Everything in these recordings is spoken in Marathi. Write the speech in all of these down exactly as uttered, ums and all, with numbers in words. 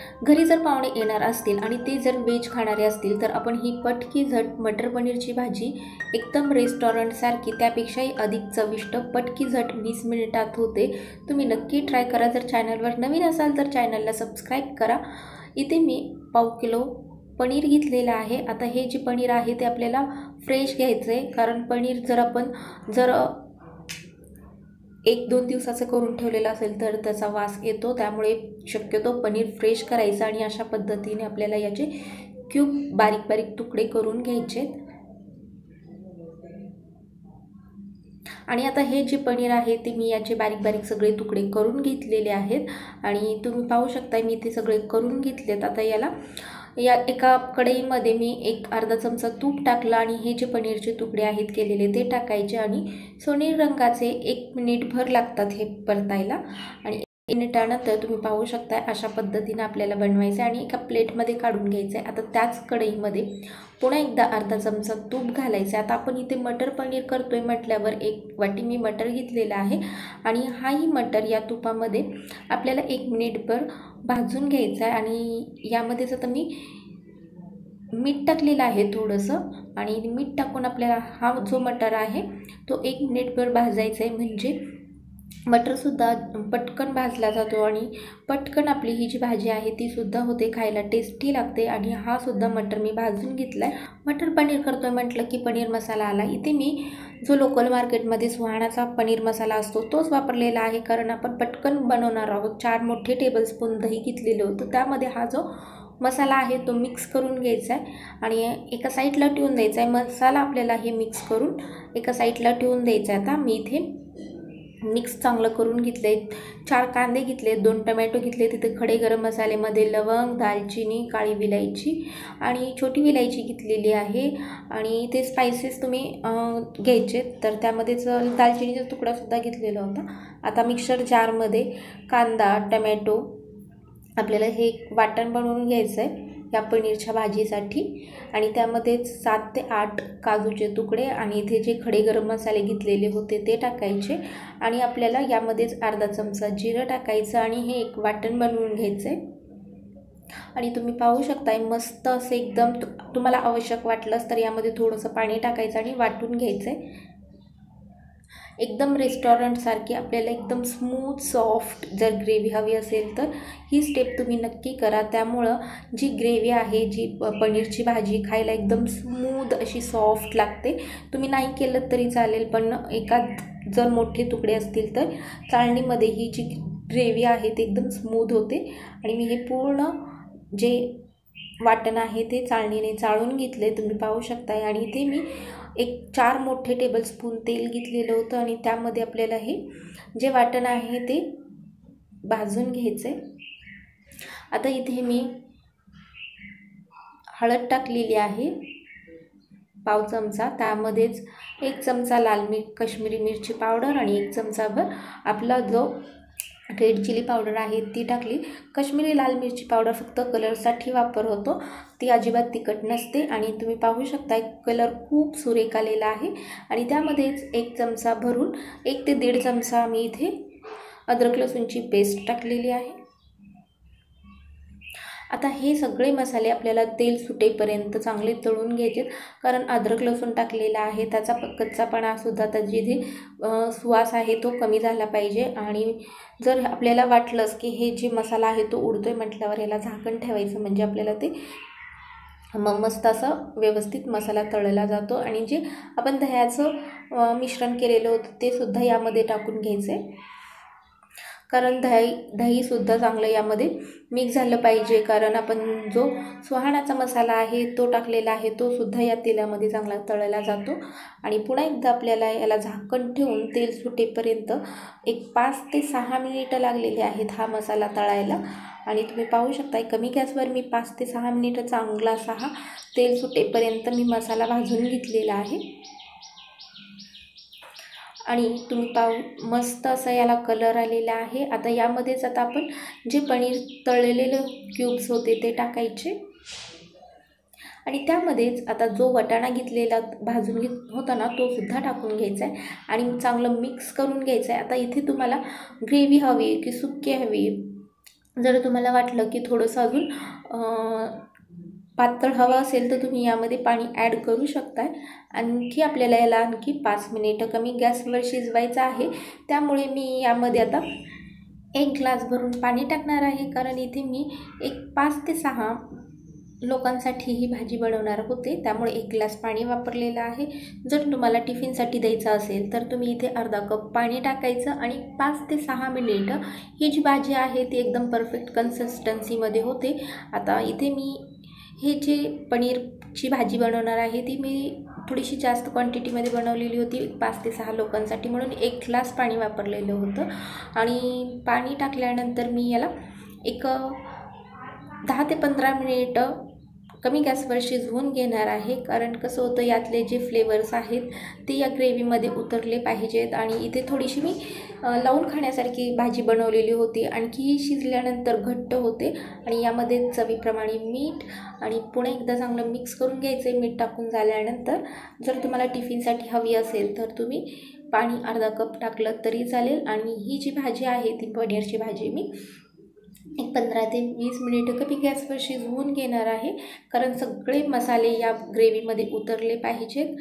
घरी जर पाहुणे येणार असतील आणि ते जर व्हेज खाणारे असतील तर आपण ही पटकी झट मटर पनीरची भाजी एकदम रेस्टॉरंटसारखी त्यापेक्षाही अधिक चविष्ट पटकी झट वीस मिनिटात होते। तुम्ही नक्की ट्राय करा। जर चॅनलवर नवीन असाल तर चॅनलला सबस्क्राईब करा। इथे मी पाव किलो पनीर घेतलेलं आहे। आता हे जे पनीर आहे ते आपल्याला फ्रेश घ्यायचं आहे, कारण पनीर जर आपण जर एक दोन दिवसाचं करून ठेवलेलं असेल तर त्याचा वास येतो, त्यामुळे शक्यतो पनीर फ्रेश करायचं आणि अशा पद्धतीने आपल्याला याचे क्यूब बारीक बारीक तुकडे करून घ्यायचे। आणि आता हे जे पनीर आहे ते मी याचे बारीक बारीक सगळे तुकडे करून घेतलेले आहेत आणि तुम्ही पाहू शकता मी ते सगळे करून घेतलेत। आता याला या एका कढईमध्ये मी एक अर्धा चमचा तूप टाकला आणि हे जे पनीरचे तुकडे आहेत केलेले ते टाकायचे आणि सोनेरी रंगाचे एक मिनिटभर लागतात हे परतायला। आणि एक मिनिटानंतर तुम्ही पाहू शकता अशा पद्धतीने आपल्याला बनवायचं आणि एका प्लेटमध्ये काढून घ्यायचं आहे। आता त्याच कढईमध्ये पुन्हा एकदा अर्धा चमचा तूप घालायचं। आता आपण इथे मटर पनीर करतोय म्हटल्यावर एक वाटी मी मटर घेतलेला आहे आणि हाही मटर या तुपामध्ये आपल्याला एक मिनिटभर भाजून घ्यायचा आहे। आणि यामध्येच आता मी मीठ टाकलेलं आहे थोडंसं आणि मीठ टाकून आपल्याला हा जो मटर आहे तो एक मिनिटभर भाजायचा आहे, म्हणजे मटरसुद्धा पटकन भाजला जातो आणि पटकन आपली ही जी भाजी आहे ती सुद्धा होते, खायला टेस्टी लागते। आणि हा सुद्धा मटर मी भाजून घेतला आहे। मटर पनीर करतोय म्हटलं की पनीर मसाला आला। इथे मी जो लोकल मार्केटमध्ये सुहाणाचा पनीर मसाला असतो तोच वापरलेला आहे, कारण आपण पटकन बनवणार आहोत। चार मोठे टेबलस्पून दही घेतलेलं होतं, त्यामध्ये हा जो मसाला आहे तो मिक्स करून घ्यायचा आहे आणि एका साईडला ठेवून द्यायचा आहे। मसाला आपल्याला हे मिक्स करून एका साईडला ठेवून द्यायचा आहे। आता मी इथे मिक्स चांगलं करून घेतले, चार कांदे घेतले, दोन टमॅटो घेतले, तिथे खडे गरम मसाल्यामध्ये लवंग, दालचिनी, काळी विलायची आणि छोटी विलायची घेतलेली आहे आणि ते स्पायसेस तुम्ही घ्यायचे। तर त्यामध्येच दालचिनीचा तुकडासुद्धा घेतलेला होता। आता मिक्सर जारमध्ये कांदा, टमॅटो आपल्याला हे वाटण बनवून घ्यायचं आहे या पनीरच्या भाजीसाठी आणि त्यामध्ये सात ते आठ काजूचे तुकडे आणि इथे जे खडे गरम मसाले घेतलेले होते ते टाकायचे आणि आपल्याला यामध्येच अर्धा चमचा जिरं टाकायचं आणि हे एक वाटण बनवून घ्यायचं आहे। आणि तुम्ही पाहू शकताय मस्त असे एकदम तुम्हाला आवश्यक वाटलंच तर यामध्ये थोडंसं पाणी टाकायचं आणि वाटून घ्यायचं आहे। एकदम रेस्टॉरंटसारखी आपल्याला एकदम स्मूथ सॉफ्ट जर ग्रेव्ही हवी असेल तर ही स्टेप तुम्ही नक्की करा। त्यामुळं जी ग्रेव्ही आहे, जी पनीरची भाजी खायला एकदम स्मूथ अशी सॉफ्ट लागते। तुम्ही नाही केलं तरी चालेल, पण एकात जर मोठे तुकडे असतील तर चाळणीमध्ये ही जी ग्रेव्ही आहे ते एकदम स्मूथ होते। आणि मी हे पूर्ण जे वाटण आहे ते चाळणीने चाळून घेतले, तुम्ही पाहू शकताय। आणि इथे मी एक चार मोठे टेबलस्पून तेल घेतलेलं होतं आणि त्यामध्ये आपल्याला हे जे वाटण आहे ते भाजून घ्यायचं आहे। आता इथे मी हळद टाकलेली आहे पाव चमचा, त्यामध्येच एक चमचा लाल मिर्च काश्मीरी मिरची पावडर आणि एक चमचाभर आपला जो रेड चिली पावडर आहे ती टाकली। काश्मीरी लाल मिरची पावडर फक्त कलरसाठी वापर होतो, ती अजिबात तिखट नसते। आणि तुम्ही पाहू शकता कलर खूप सुरेख आलेला आहे। आणि त्यामध्येच एक चमचा भरून एक ते दीड चमचा मी इथे अद्रक लसूणची पेस्ट टाकलेली आहे। आता हे सगळे मसाले आपल्याला तेल सुटेपर्यंत चांगले तळून घ्यायचे, कारण अद्रक लसूण टाकलेला आहे त्याचा कच्चापणा सुद्धा त्याची जे सुवास आहे तो कमी झाला पाहिजे। आणि जर आपल्याला वाटलंच की हे जे मसाला आहे तो उडतोय म्हटल्यावर याला झाकण ठेवायचं, म्हणजे आपल्याला ते मग मस्त असं व्यवस्थित मसाला तळला जातो। आणि जे आपण दह्याचं मिश्रण केलेलं होतं ते सुद्धा यामध्ये टाकून घ्यायचं आहे, कारण दही दहीसुद्धा चांगलं यामध्ये मिक्स झालं पाहिजे, कारण आपण जो सुहाणाचा मसाला आहे तो टाकलेला आहे तो सुद्धा या तेलामध्ये चांगला तळला जातो। आणि पुन्हा एकदा आपल्याला याला झाकण ठेवून तेल सुटेपर्यंत एक पाच ते सहा मिनिटं लागलेली आहेत हा मसाला तळायला। आणि तुम्ही पाहू शकता कमी गॅसवर मी पाच ते सहा मिनिटं चांगला असा हा तेल सुटेपर्यंत मी मसाला भाजून घेतलेला आहे। आणि तुम्ही पाहू मस्त असा याला कलर आलेला आहे। आता यामध्येच आता आपण जे पनीर तळलेले क्यूब्स होते ते टाकायचे आणि त्यामध्येच आता जो वाटाणा घेतलेला भाजून घेत होता ना तो सुद्धा टाकून घ्यायचा आहे आणि चांगलं मिक्स करून घ्यायचं आहे। आता इथे तुम्हाला ग्रेव्ही हवी की सुक्की हवी जर तुम्हाला वाटलं की थोडंसं अजून पातळ हवं असेल तर तुम्ही यामध्ये पाणी ॲड करू शकताय. आणखी आपल्याला याला आणखी पाच मिनिटं कमी गॅसवर शिजवायचं आहे. त्यामुळे मी यामध्ये आता एक ग्लास भरून पाणी टाकणार आहे, कारण इथे मी एक पाच ते सहा लोकांसाठी ही भाजी बनवणार होते, त्यामुळे एक ग्लास पाणी वापरलेलं आहे. जर तुम्हाला टिफिनसाठी द्यायचं असेल तर तुम्ही इथे अर्धा कप पाणी टाकायचं आणि पाच ते सहा मिनिटं ही जी भाजी आहे ती एकदम परफेक्ट कन्सिस्टन्सीमध्ये होते. आता इथे मी हे जे पनीरची भाजी बनवणार आहे ती मी थोडीशी जास्त क्वांटिटीमध्ये बनवलेली होती, पाच ते सहा लोकांसाठी, म्हणून एक ग्लास पाणी वापरलेलं होतं. आणि पाणी टाकल्यानंतर मी याला एक दहा ते पंधरा मिनिटं कमी गॅसवर शिजवून घेणार आहे, कारण कसं होतं यातले जे फ्लेवर्स आहेत ते या ग्रेव्हीमध्ये उतरले पाहिजेत. आणि इथे थोडीशी मी लावून खाण्यासारखी भाजी बनवलेली होती, आणखी ही शिजल्यानंतर घट्ट होते. आणि यामध्ये चवीप्रमाणे मीठ आणि पुन्हा एकदा चांगलं मिक्स करून घ्यायचं आहे. मीठ टाकून झाल्यानंतर जर तुम्हाला टिफिनसाठी हवी असेल तर तुम्ही पाणी अर्धा कप टाकलं तरी चालेल. आणि ही जी भाजी आहे ती पनीरची भाजी मी एक पंधरा ते वीस मिनिटं कमी गॅसवर शिजवून घेणार आहे, कारण सगळे मसाले या ग्रेव्हीमध्ये उतरले पाहिजेत.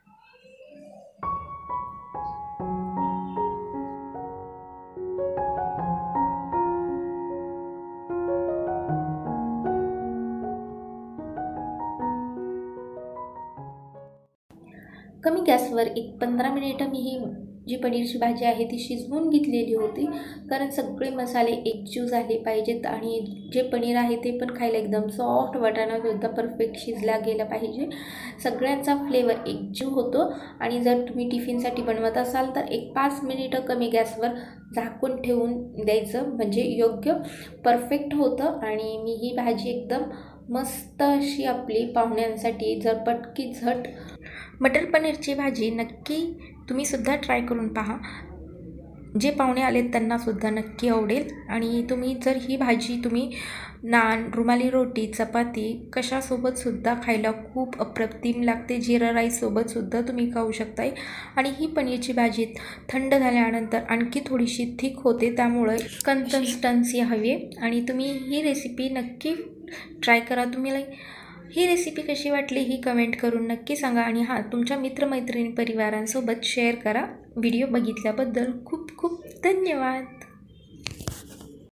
कमी गॅसवर एक पंधरा मिनिटं मी ही जी पनीरची भाजी आहे ती शिजवून घेतलेली होती, कारण सगळे मसाले एकजीव झाले पाहिजेत आणि जे पनीर आहे ते पण खायला एकदम सॉफ्ट, वाटाणासुद्धा परफेक्ट शिजला गेला पाहिजे. सगळ्यांचा फ्लेवर एकजीव होतो. आणि जर तुम्ही टिफिनसाठी बनवत असाल तर एक पाच मिनिटं कमी गॅसवर झाकून ठेवून द्यायचं, म्हणजे योग्य परफेक्ट होतं. आणि मी ही भाजी एकदम मस्त अशी आपली पाहुण्यांसाठी झटपटकी झट मटर पनीरची भाजी नक्की तुम्हीसुद्धा ट्राय करून पहा. जे पाहुणे आलेत त्यांनासुद्धा नक्की आवडेल. आणि तुम्ही जर ही भाजी तुम्ही नान, रुमाली रोटी, चपाती कशासोबतसुद्धा खायला खूप अप्रतिम लागते. जिरा राईससोबतसुद्धा तुम्ही खाऊ शकताय. आणि ही पनीरची भाजी थंड झाल्यानंतर आणखी थोडीशी थिक होते, त्यामुळे कन्सिस्टन्सी हवी आहे. आणि तुम्ही ही रेसिपी नक्की ट्राय करा. तुम्हाला ही रेसिपी कशी वाटली ही कमेंट करून नक्की सांगा. आणि हां, तुमच्या मित्रमैत्रिणी परिवारांसोबत शेअर करा. व्हिडिओ बघितल्याबद्दल खूप खूप धन्यवाद.